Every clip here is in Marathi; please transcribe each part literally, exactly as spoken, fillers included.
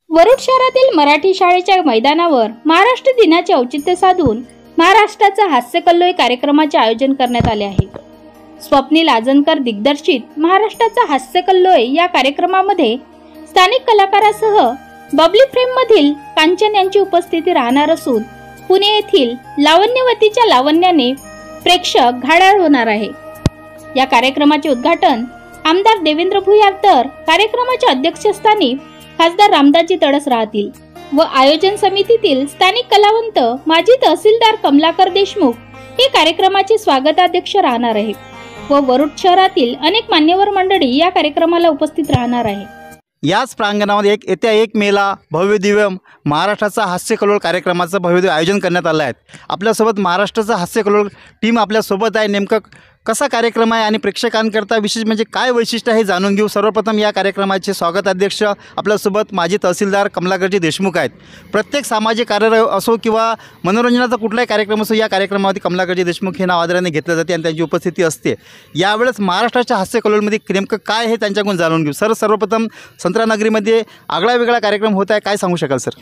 वरुड शहरातील मराठी शाळेच्या मैदानावर महाराष्ट्र दिनाचे औचित्य साधून महाराष्ट्राचा हास्यकल्लोळ कार्यक्रमाचे आयोजन करण्यात आले आहे। स्वप्नील आजनकर दिग्दर्शित महाराष्ट्राचा हास्यकल्लोळ या कार्यक्रमामध्ये स्थानिक कलाकारासह बबली फ्रेम मधील कांचन यांची उपस्थिती राहणार असून पुणे येथील लावण्यवतीच्या लावण्याने प्रेक्षक घायाळ होणार आहे। या कार्यक्रमाचे उद्घाटन आमदार देवेंद्र भुयार तर कार्यक्रमाच्या अध्यक्षस्थानी खासदार रामदासजी तडस राहतील व आयोजन समितीतील स्थानिक कलावंत माजी तहसीलदार कमलाकर देशमुख हे कार्यक्रमाचे स्वागताध्यक्ष राहणार आहे व वरुड शहरातील अनेक मान्यवर मंडळी या कार्यक्रमाला उपस्थित राहणार आहे। याच प्रांगणामध्ये एक येत्या एक मेला भव्य दिव्य महाराष्ट्राचा हास्यकल्लोळ कार्यक्रमाचं भव्य दिव्य आयोजन करण्यात आलं आहे। आपल्यासोबत महाराष्ट्राचा हास्यकल्लोळ टीम आपल्यासोबत आहे। नेमकं कसा कार्यक्रम आहे आणि प्रेक्षकांकरता विशेष म्हणजे काय वैशिष्ट्य आहे जाणून घेऊ। सर्वप्रथम या कार्यक्रमाचे स्वागताध्यक्ष आपल्यासोबत माजी तहसीलदार कमलाकरजी देशमुख आहेत। प्रत्येक सामाजिक कार्य असो किंवा मनोरंजनाचा कुठलाही कार्यक्रम असो या कार्यक्रमामध्ये कमलाकरजी देशमुख हे नाव आदराने घेतले जाते आणि त्यांची उपस्थिती असते। यावेळेस महाराष्ट्राच्या हास्यकल्लोळमध्ये नेमकं काय हे त्यांच्याकडून जाणून घेऊ। सर सर्वप्रथम संत्रानगरीमध्ये आगळा वेगळा कार्यक्रम होत आहे, काय सांगू शकाल सर?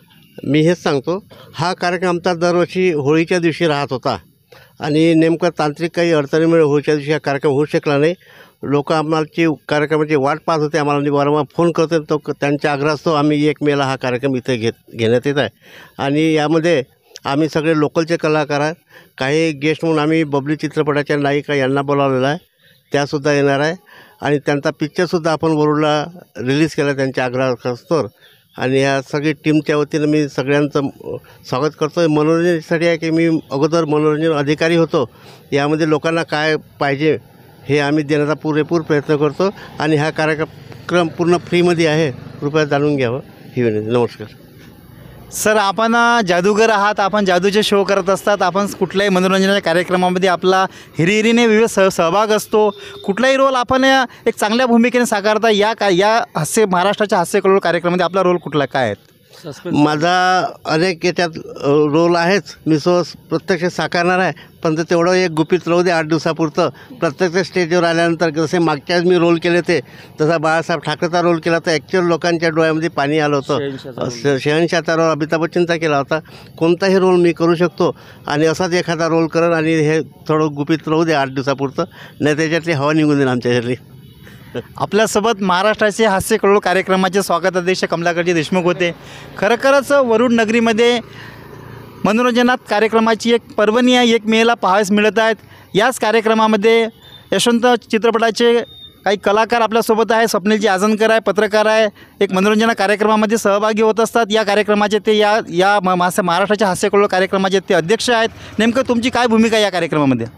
मी हेच सांगतो, हा कार्यक्रम आमचा दरवर्षी होळीच्या दिवशी राहत होता आणि नेमकं तांत्रिक काही अडचणीमुळे होळीच्या दिवशी हा कार्यक्रम होऊ शकला नाही। लोक आम्हाची कार्यक्रमाची वाट पाहत होते, आम्हाला वारंवार फोन करते, तो त्यांच्या आग्रहास्तव आम्ही एक मेला हा कार्यक्रम इथे घेत घेण्यात येत आहे। आणि यामध्ये आम्ही सगळे लोकलचे कलाकार आहेत, काही गेस्ट म्हणून आम्ही बबली चित्रपटाच्या नायिका यांना बोलावलेलं आहे, त्यासुद्धा येणार आहे आणि त्यांचा पिक्चरसुद्धा आपण वरुडला रिलीज केला त्यांच्या आग्रहास्तव। आणि या सगळी टीमच्या वतीनं मी सगळ्यांचं स्वागत करतो आहे। मनोरंजनासाठी आहे की मी अगोदर मनोरंजन अधिकारी होतो, यामध्ये लोकांना काय पाहिजे हे आम्ही देण्याचा पुरेपूर प्रयत्न करतो आणि हा कार्यक्रम पूर्ण फ्रीमध्ये आहे, कृपया जाणून घ्यावं ही विनंती। नमस्कार सर, आपण जादूगर आहात, आपण जादूचे शो करत असतात, आपण कुठल्याही मनोरंजनाच्या कार्यक्रमामध्ये आपला हिरिहिरीने विविध सह सहभाग असतो, कुठलाही रोल आपण एक चांगल्या भूमिकेने साकारता। या का या हास्य महाराष्ट्राच्या हास्यकल्लोळ कार्यक्रमामध्ये आपला रोल कुठला काय आहे? माझा अनेक याच्यात रोल आहेच, मी सो प्रत्यक्ष साकारणार आहे, पण तेवढं एक गुपित राहू दे आठ दिवसापुरतं। प्रत्यक्ष स्टेजवर आल्यानंतर जसे मागच्याच मी रोल केले ते तसा बाळासाहेब ठाकरेचा रोल केला तर ॲक्च्युअल लोकांच्या डोळ्यामध्ये पाणी आलं होतं। शहनशाहचा रोल अमिताभ बच्चनचा केला होता। कोणताही रोल मी करू शकतो आणि असाच एखादा रोल करेन आणि हे थोडं गुपित राहू दे आठ दिवसापुरतं, नाही त्याच्यातली हवा निघून देईल आमच्याच्यातली। आपल्यासोबत महाराष्ट्राचे हास्यकल्लोळ कार्यक्रमाचे स्वागताध्यक्ष कमलाकरजी देशमुख होते। खरोखरच वरुड नगरीमध्ये मनोरंजनात कार्यक्रमाची एक पर्वणी आहे, एक मेला पाहायला मिळत आहेत। याच कार्यक्रमामध्ये यशवंत चित्रपटाचे काही कलाकार आपल्यासोबत आहे, स्वप्नीलजी आजनकर आहे, पत्रकार आहे, एक मनोरंजन कार्यक्रमामध्ये सहभागी होत असतात। या कार्यक्रमाचे ते या या महाराष्ट्राच्या हास्यकल्लोळ कार्यक्रमाचे ते अध्यक्ष आहेत। नेमकं तुमची काय भूमिका या कार्यक्रमामध्ये?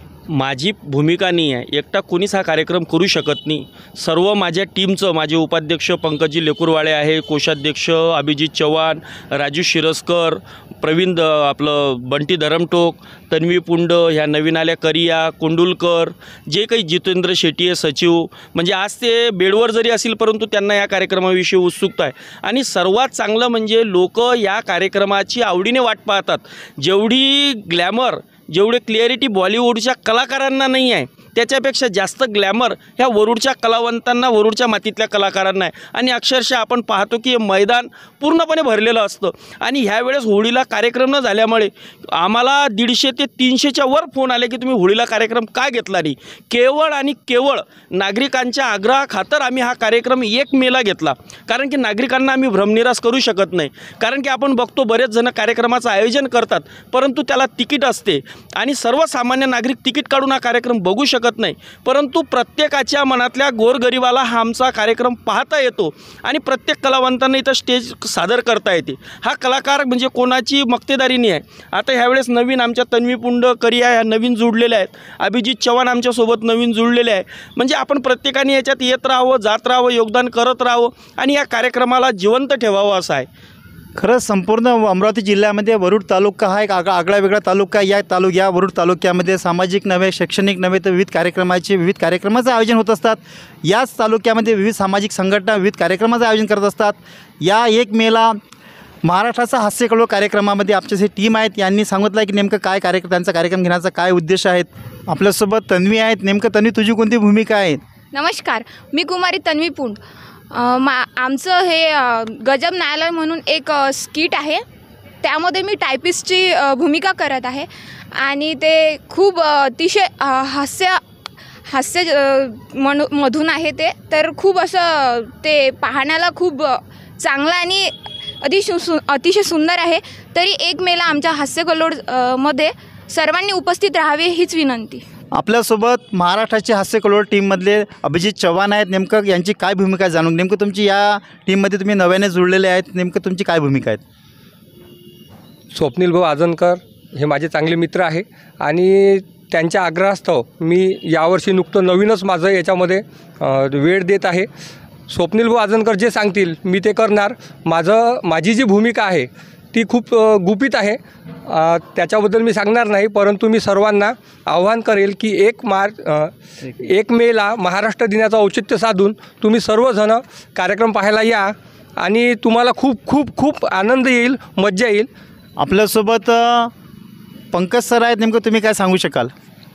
माझी भूमिका नाही आहे, एकटा कोणीच हा कार्यक्रम करू शकत नाही। सर्व माझ्या टीमचं, माझे उपाध्यक्ष पंकजी लेकुरवाळे आहे, कोषाध्यक्ष अभिजित चव्हाण, राजू शिरस्कर, प्रवीण द आपलं बंटी धरमटोक, तन्वी पुंड, ह्या नवीन आल्या करिया कोंडुलकर, जे काही जितेंद्र शेट्टी आहे सचिव, म्हणजे आज ते बेडवर जरी असतील परंतु त्यांना या कार्यक्रमाविषयी उत्सुकता आहे। आणि सर्वात चांगलं म्हणजे लोक या कार्यक्रमाची आवडीने वाट पाहतात। जेवढी ग्लॅमर, जेवढे क्लिअरिटी बॉलिवूडच्या कलाकारांना नाही आहे त्याच्यापेक्षा जास्त ग्लॅमर ह्या वरुडच्या कलावंतांना, वरुडच्या मातीतल्या कलाकारांना आहे। आणि अक्षरशः आपण पाहतो की हे मैदान पूर्णपणे भरलेलं असतं आणि ह्यावेळेस होळीला कार्यक्रम न झाल्यामुळे आम्हाला दीडशे ते तीनशेच्या वर फोन आले की तुम्ही होळीला कार्यक्रम का घेतला नाही। केवळ आणि केवळ नागरिकांच्या आग्रहाखातर आम्ही हा कार्यक्रम एक मेला घेतला, कारण की नागरिकांना आम्ही भ्रमनिरास करू शकत नाही। कारण की आपण बघतो बरेच जण कार्यक्रमाचं आयोजन करतात परंतु त्याला तिकीट असते आणि सर्वसामान्य नागरिक तिकीट काढून हा कार्यक्रम बघू शकत नाही, परंतु प्रत्येकाच्या मनातल्या गोरगरिबाला हा आमचा कार्यक्रम पाहता येतो आणि प्रत्येक कलावंतांना इथं स्टेज सादर करता येते। हा कलाकार म्हणजे कोणाची मक्तेदारी नाही आहे। आता ह्यावेळेस नवीन आमच्या तन्वी पुंड करिया ह्या नवीन जुळलेल्या आहेत, अभिजित चव्हाण आमच्यासोबत नवीन जुळलेले आहे। म्हणजे आपण प्रत्येकाने याच्यात येत राहावं, जात राहावं, योगदान करत राहावं आणि या कार्यक्रमाला जिवंत ठेवावं असं आहे। खरंच संपूर्ण अमरावती जिल्ह्यामध्ये वरुड तालुका हा एक आगळा आगळा वेगळा तालुका आहे। या तालुक या वरुड तालुक्यामध्ये सामाजिक नव्हे, शैक्षणिक नव्हे तर विविध कार्यक्रमाचे विविध कार्यक्रमाचं आयोजन होत असतात। याच तालुक्यामध्ये विविध सामाजिक संघटना विविध कार्यक्रमाचं आयोजन करत असतात। या एक मेला महाराष्ट्राचा हास्यकल्लोळ कार्यक्रमामध्ये आमचे जे टीम आहेत यांनी सांगितलं की नेमकं काय कार्यक्रम, त्यांचा कार्यक्रम घेण्याचा काय उद्देश आहेत। आपल्यासोबत तन्वी आहेत, नेमकं तन्वी तुझी कोणती भूमिका आहे? नमस्कार, मी कुमारी तन्वी पुंड। अ, मा आमचं हे अ, गजब न्यायालय म्हणून एक अ, स्किट आहे. त्यामध्ये मी टायपिस्टची अ, भूमिका करत आहे आणि ते खूप अ, अतिशय अ, हास्य हास्य अ, म्हणू मधून आहे ते. तर खूप असं ते पाहण्याला खूप अ, चांगलं आणि अतिशय सु अतिशय सुंदर आहे. तरी एक मेला आमच्या हास्यकल्लोळ अ, मध्ये सर्वांनी उपस्थित राहावे हीच विनंती. आपल्यासोबत महाराष्ट्राची हास्यकल्लोळ टीममधले अभिजित चव्हाण आहेत. नेमकं यांची काय भूमिका आहे जाणून, नेमकं तुमची या टीममध्ये तुम्ही नव्याने जुळलेले आहेत, नेमकं तुमची काय भूमिका आहेत? स्वप्नील भाऊ आजनकर हे माझे चांगले मित्र आहे आणि त्यांच्या आग्रहास्तव मी यावर्षी नुकतं नवीनच माझं याच्यामध्ये अ, वेळ देत आहे. स्वप्नील भाऊ आजनकर जे सांगतील मी ते करणार. माझं माझी जी भूमिका आहे ती खूप अ, गुपित आहे. अ, त्याच्याबद्दल मी सांगणार नाही, परंतु मी सर्वांना आव्हान करेल की एक मार्च अ, एक मेला महाराष्ट्र दिनाचं औचित्य साधून तुम्ही सर्वजण कार्यक्रम पाहायला या आणि तुम्हाला खूप खूप खूप आनंद येईल, मज्जा येईल. आपल्यासोबत अ, पंकज सर आहेत. नेमकं तुम्ही काय सांगू शकाल?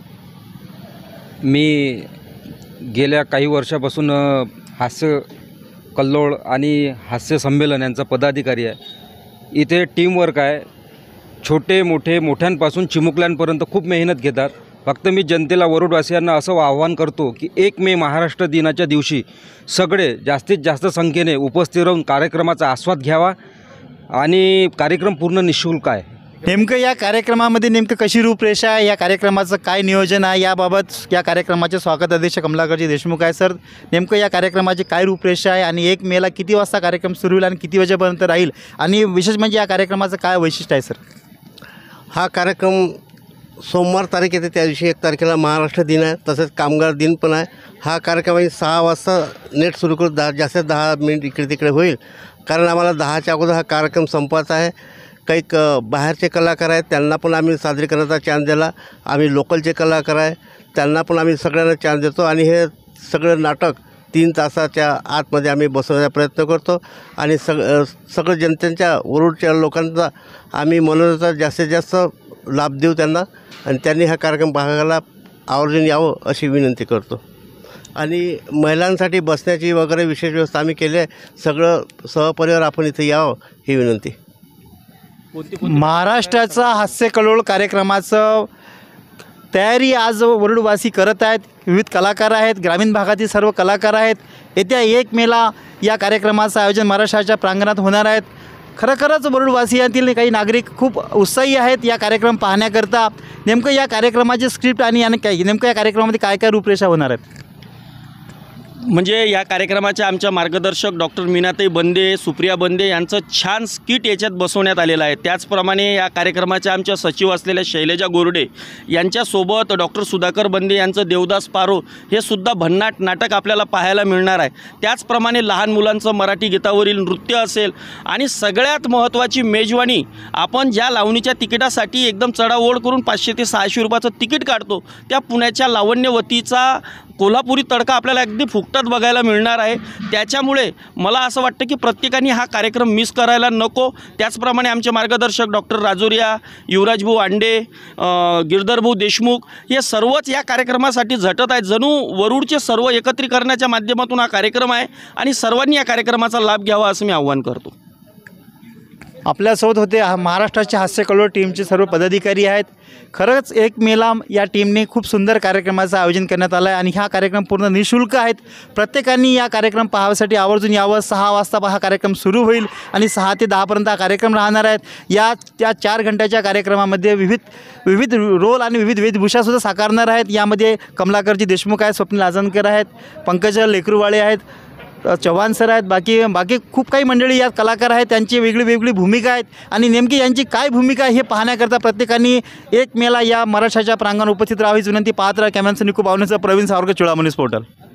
मी गेल्या काही वर्षापासून अ, हास्य कल्लोळ आणि हास्य संमेलन यांचा पदाधिकारी आहे. इथे टीमवर्क आहे. छोटे मोठे मोठ्यांपासून चिमुकल्यांपर्यंत खूप मेहनत घेतात. फक्त मी जनतेला वरुडवासियांना असं आवाहन करतो की एक मे महाराष्ट्र दिनाच्या दिवशी सगळे जास्तीत जास्त संख्येने उपस्थित राहून कार्यक्रमाचा आस्वाद घ्यावा आणि कार्यक्रम पूर्ण निःशुल्क आहे. नेमकं या कार्यक्रमामध्ये नेमकं कशी रूपरेषा आहे, या कार्यक्रमाचं काय नियोजन आहे, याबाबत या कार्यक्रमाचे स्वागत अध्यक्ष कमलाकरजी देशमुख आहे. सर, नेमकं या कार्यक्रमाची काय रूपरेषा आहे आणि एक मेला किती वाजता कार्यक्रम सुरू होईल आणि किती वाजेपर्यंत राहील, आणि विशेष म्हणजे या कार्यक्रमाचं काय वैशिष्ट्य आहे सर? हा कार्यक्रम सोमवार तारीख येते, त्या दिवशी एक तारखेला महाराष्ट्र दिन आहे, तसेच कामगार दिन पण आहे. हा कार्यक्रम आम्ही सहा वाजता नेट सुरू करू, दहा जास्तीत दहा मिनिट इकडे तिकडे होईल, कारण आम्हाला दहाच्या अगोदर हा कार्यक्रम संपवायचा आहे. काही क बाहेरचे कलाकार आहेत त्यांना पण आम्ही सादरीकरणाचा चान्स दिला. आम्ही लोकलचे कलाकार आहे त्यांना पण आम्ही सगळ्यांना चान्स देतो आणि हे सगळं नाटक तीन तासाच्या आतमध्ये आम्ही बसवण्याचा प्रयत्न करतो आणि सग सगळं जनतेच्या वरुडच्या लोकांचा आम्ही मनोरंजनाचा जास्तीत जास्त लाभ देऊ त्यांना, आणि त्यांनी हा कार्यक्रम पाहायला आवर्जून यावं अशी विनंती करतो. आणि महिलांसाठी बसण्याची वगैरे विशेष व्यवस्था आम्ही केली आहे. सगळं सहपरिवार आपण इथे यावं ही विनंती. महाराष्ट्राचा हास्यकल्लोळ कार्यक्रमाचं तयारी आज वरुडवासी करत आहेत. विविध कलाकार आहेत, ग्रामीण भागातील सर्व कलाकार आहेत. येत्या एक मेला या कार्यक्रमाचं आयोजन महाराष्ट्राच्या प्रांगणात होणार आहेत. खरोखरच वरुडवासियांतील काही नागरिक खूप उत्साही आहेत या कार्यक्रम पाहण्याकरता. नेमकं या कार्यक्रमाचे स्क्रिप्ट आणि आणि काय नेमकं या कार्यक्रमामध्ये काय काय रूपरेषा होणार आहेत? म्हणजे या कार्यक्रमाच्या आमच्या मार्गदर्शक डॉक्टर मीनाताई बंदे, सुप्रिया बंदे यांचं छान स्किट याच्यात बसवण्यात आलेलं आहे. त्याचप्रमाणे या कार्यक्रमाच्या आमच्या सचिव असलेल्या शैलजा गोरडे यांच्यासोबत डॉक्टर सुधाकर बंदे यांचं देवदास पारो हे सुद्धा भन्नाट नाटक आपल्याला पाहायला मिळणार आहे. त्याचप्रमाणे लहान मुलांचं मराठी गीतावरील नृत्य असेल आणि सगळ्यात महत्त्वाची मेजवानी, आपण ज्या लावणीच्या तिकिटासाठी एकदम चढाओढ करून पाचशे ते सहाशे रुपयाचं तिकीट काढतो, त्या पुण्याच्या लावण्यवतीचा कोल्हापुरी तडका आपल्याला अगदी फुकटात बघायला मिळणार आहे. त्याच्यामुळे मला असं वाटतं की प्रत्येकाने हा कार्यक्रम मिस करायला नको. त्याचप्रमाणे आमचे मार्गदर्शक डॉक्टर राजोरिया, युवराजभाऊ आंडे, गिरधरभाऊ देशमुख हे सर्वच या कार्यक्रमासाठी झटत आहेत. जणू वरुडचे सर्व एकत्रीकरणाच्या माध्यमातून हा कार्यक्रम आहे आणि सर्वांनी या कार्यक्रमाचा लाभ घ्यावा असं मी आवाहन करतो. आपल्यासोबत होते हा महाराष्ट्राच्या हास्यकल्लोळ टीमचे सर्व पदाधिकारी आहेत. खरंच एक मेला या टीमने खूप सुंदर कार्यक्रमाचं आयोजन करण्यात आलं आहे आणि हा कार्यक्रम पूर्ण निःशुल्क आहेत. प्रत्येकाने या कार्यक्रम पाहाण्यासाठी आवर्जून यावं. सहा वाजता हा कार्यक्रम सुरू होईल आणि सहा ते दहापर्यंत हा कार्यक्रम राहणार आहेत. या त्या चार घंट्याच्या कार्यक्रमामध्ये विविध विविध रोल आणि विविध वेशभूषासुद्धा साकारणार आहेत. यामध्ये कमलाकरजी देशमुख आहेत, स्वप्नील आजनकर आहेत, पंकज लेकरूवाळे आहेत, चव्हाण सर आहेत, बाकी बाकी खूप काही मंडळी यात कलाकार आहेत. त्यांची वेगळी वेगळी भूमिका आहेत आणि नेमकी यांची काय भूमिका आहे हे पाहण्याकरता प्रत्येकाने एक मेला या महाराष्ट्राच्या प्रांगणात उपस्थित राहावीच विनंती. पाहत राहा कॅमेराचं निकू बावनेचं प्रवीण सावरकर, चुळामणी पोर्टल.